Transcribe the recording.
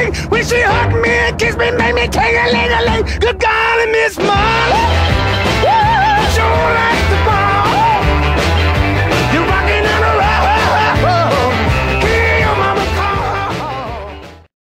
When she hugged me and kissed me, made me ting-a-ling-a-ling. Good golly, Miss Mom.